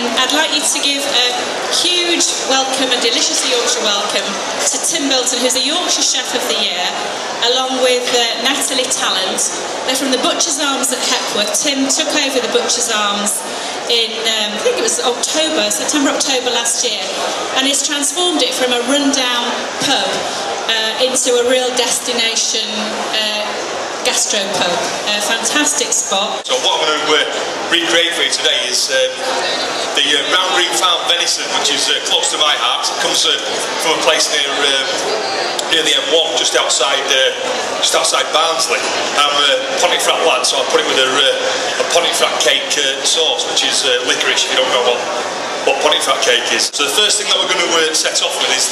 I'd like you to give a huge welcome, a delicious Yorkshire welcome, to Tim Bilton, who's the Yorkshire Chef of the Year, along with Natalie Tallant. They're from the Butcher's Arms at Hepworth. Tim took over the Butcher's Arms in, I think it was September, October last year, and he's transformed it from a rundown pub into a real destination gastropub. A fantastic spot. So what I'm going to recreate for you today is the Round Green Farm venison, which is close to my heart. It comes from a place near the M1, just outside Barnsley. I'm a Pontefract lad, so I put it with a Pontefract cake sauce, which is licorice, if you don't know what Pontefract cake is. So the first thing that we're going to set off with is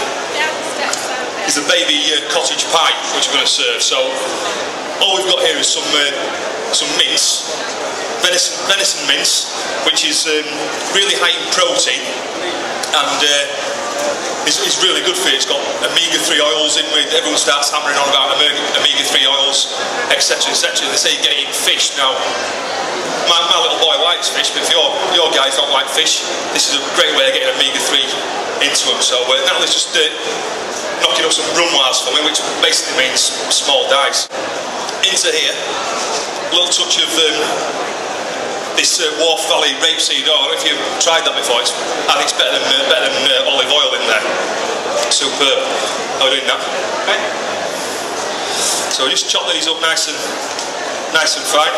the baby cottage pie, which we're going to serve. So all we've got here is some mince, venison mince, which is really high in protein and is really good for you. It's got omega-3 oils in with. Everyone starts hammering on about omega-3 oils, etc., etc. They say you get it in fish. Now, my little boy likes fish, but if your guys don't like fish, this is a great way of getting omega-3 into them. So Natalie's just knocking up some brunoise for me, which basically means small dice. Into here, a little touch of this Wharf Valley rapeseed oil. I don't know if you've tried that before. I think it's better than olive oil in there. Superb. How are we doing that? Okay. So just chop these up nice and fine.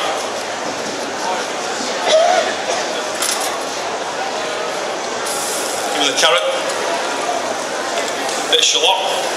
Give me the carrot. Bit of shallot.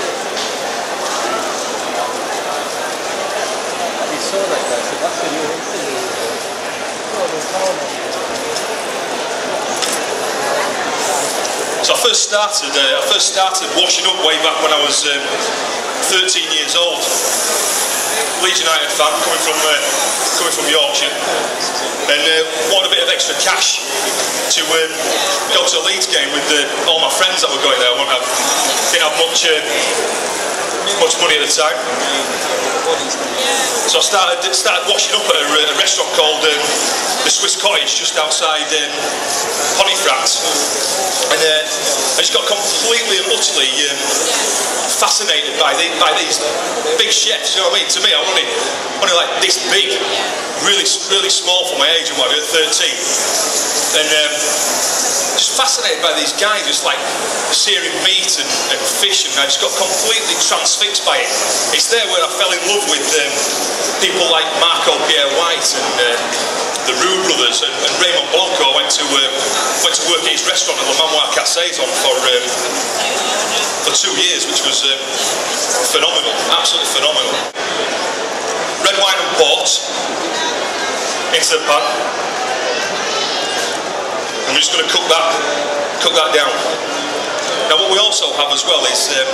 So I first started washing up way back when I was 13 years old. Leeds United fan, coming from Yorkshire, and wanted a bit of extra cash to go to a Leeds game with all my friends that were going there. I didn't have much money at the time, so I started washing up at a restaurant called the Swiss Cottage, just outside Pontefract, and I just got completely and utterly fascinated by these big chefs. You know what I mean? To me, I'm only like this big, really small for my age and what I do at 13, and just fascinated by these guys, just like searing meat and fish, and I just got completely transfixed by it. It's there where I fell in love with people like Marco Pierre White and the Roux brothers and Raymond Blanco. I went to work at his restaurant at Le Manoir Cassaison for 2 years, which was phenomenal, absolutely phenomenal. Red wine and port into the pan. I'm just going to cook that down. Now what we also have as well is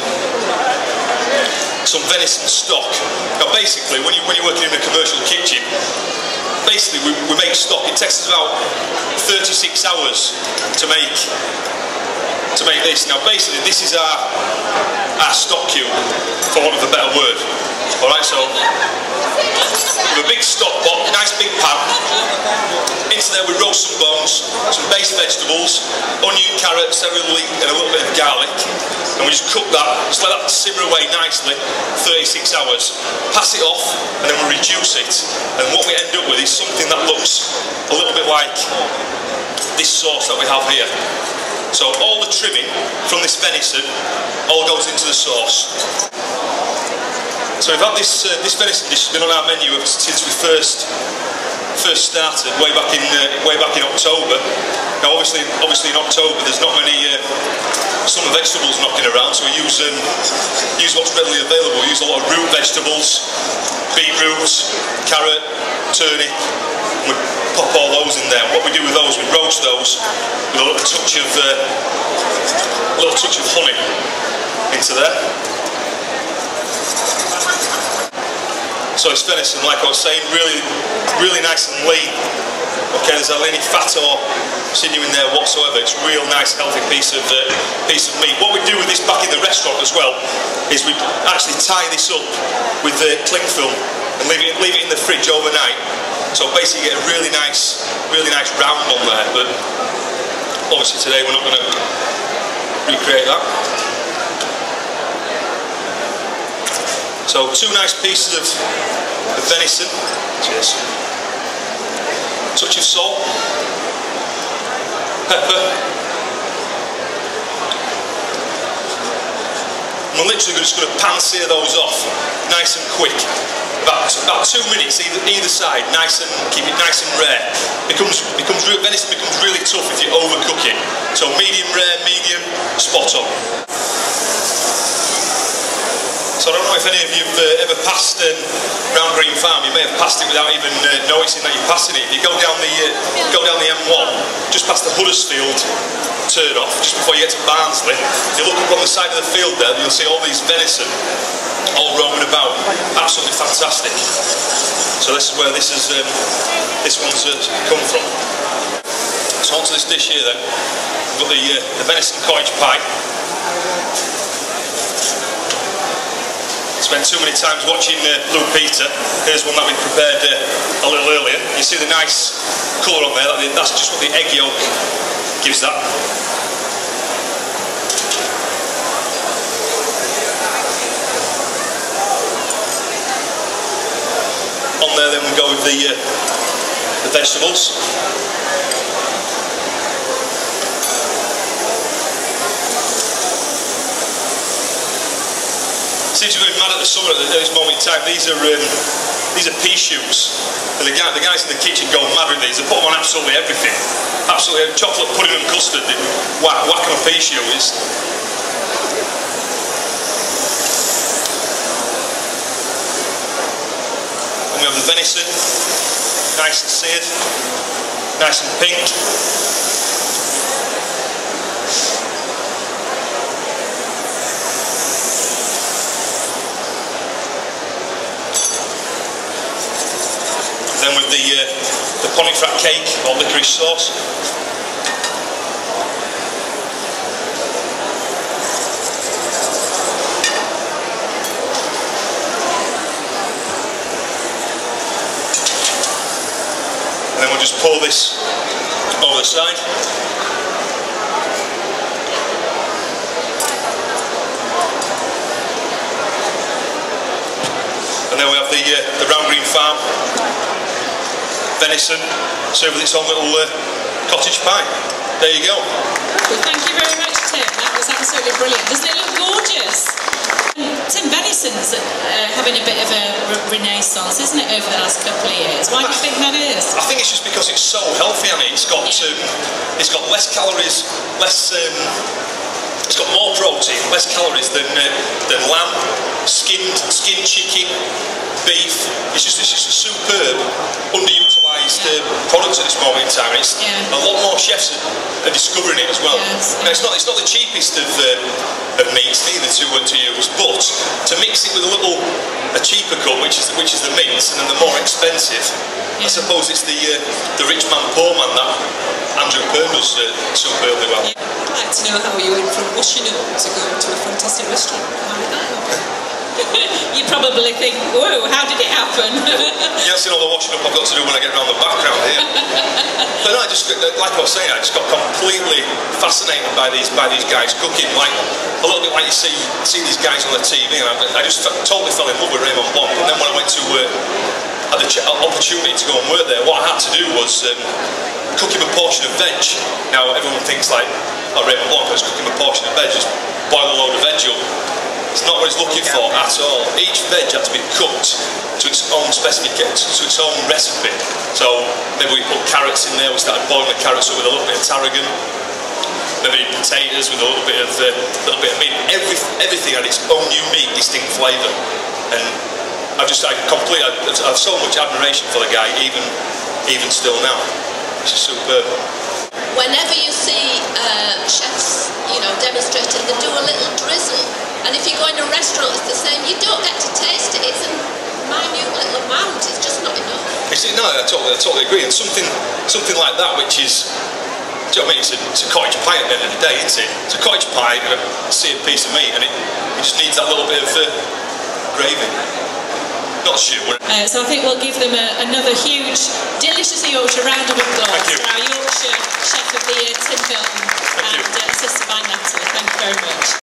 some venison stock. Now basically, when you're working in a commercial kitchen, basically we make stock. It takes us about 36 hours to make this. Now basically this is our stock cube, for want of a better word. Alright, so with a big stock pot, nice big pan. Into there we roast some bones, some base vegetables, onion, carrot, celery, and a little bit of garlic. And we just cook that, just let that simmer away nicely, 36 hours. Pass it off, and then we reduce it. And what we end up with is something that looks a little bit like this sauce that we have here. So all the trimming from this venison all goes into the sauce. So we've had this venison dish has been on our menu since we first started way back in October. Now obviously in October there's not many summer vegetables knocking around, so we use what's readily available. We use a lot of root vegetables, beetroot, carrot, turnip, and we pop all those in there. And what we do with those, we roast those with a little touch of honey into there. So it's venison, like I was saying, really nice and lean. Okay, there's hardly any fat or sinew in there whatsoever. It's a real nice, healthy piece of meat. What we do with this back in the restaurant as well is we actually tie this up with cling film and leave it in the fridge overnight. So basically you get a really nice round on there, but obviously today we're not going to recreate that. So 2 nice pieces of venison. Cheers. Touch of salt, pepper. And we're literally just going to pan sear those off, nice and quick. About 2 minutes either side, keep it nice and rare. Venison becomes really tough if you overcook it. So medium rare, medium, spot on. So I don't know if any of you've ever passed Brown Green Farm. You may have passed it without even noticing that you're passing it. If you go down the M1, just past the Huddersfield turn off, just before you get to Barnsley, you look up on the side of the field there, and you'll see all these venison all roaming about. Absolutely fantastic. So this is where this one's come from. So onto this dish here then. We've got the venison cottage pie. Spent too many times watching Blue Peter. Here's one that we prepared a little earlier. You see the nice colour on there, that's just what the egg yolk gives that. On there then we go with the vegetables. Seems to be going mad at the summer at this moment in time. These are pea shoots, and the guys in the kitchen go mad with these. They put them on absolutely everything. Absolutely, chocolate pudding and custard. Whack them a pea shoot. And we have the venison, nice and seared, nice and pink. Then with the Pontefract cake or licorice sauce. And then we'll just pour this over the side. And then we have the Brown Green Farm venison served with its own little cottage pie. There you go. Well, thank you very much, Tim. That was absolutely brilliant. Doesn't it look gorgeous? Tim, venison's having a bit of a renaissance, isn't it, over the last couple of years? Why do you think that is? I think it's just because it's so healthy, Annie. It's got less calories, it's got more protein, less calories than lamb, skinned chicken, beef. It's just a superb, underutilised product at this moment in time. A lot more chefs are discovering it as well. Yes. Now, it's not the cheapest of meats neither to use, but to mix it with a cheaper cut, which is the mince, and then the more expensive. I suppose it's the rich man, poor man that Andrew Pern does superbly well. I'd like to know how you went from washing up to going to a fantastic restaurant. How did that happen? You probably think, whoa, how did it happen? You haven't seen all the washing up I've got to do when I get around the background here. But no, like I was saying, I just got completely fascinated by these guys cooking. Like a little bit like you see these guys on the TV, and I just totally fell in love with Raymond Blanc. And then when I went to had the opportunity to go and work there, what I had to do was cook him a portion of veg. Now everyone thinks like, oh, Raymond Blanc, I was cooking a portion of veg, just boil a load of veg up. It's not what he's looking for at all. Each veg has to be cooked to its own to its own recipe. So maybe we put carrots in there. We started boiling the carrots up with a little bit of tarragon. Maybe potatoes with a little bit of meat. Everything had its own unique, distinct flavour. And I have so much admiration for the guy, even still now. It's just superb. Whenever you see chefs, demonstrating, they do a little drizzle. And if you go in a restaurant, it's the same. You don't get to taste it. It's a minute little amount. It's just not enough. No, I totally agree. And something like that, which is, do you know what I mean? It's a cottage pie at the end of the day, isn't it? It's a cottage pie and a seared piece of meat, and it just needs that little bit of gravy. not Stu. So I think we'll give them another huge, delicious Yorkshire round of applause Thank you. for our Yorkshire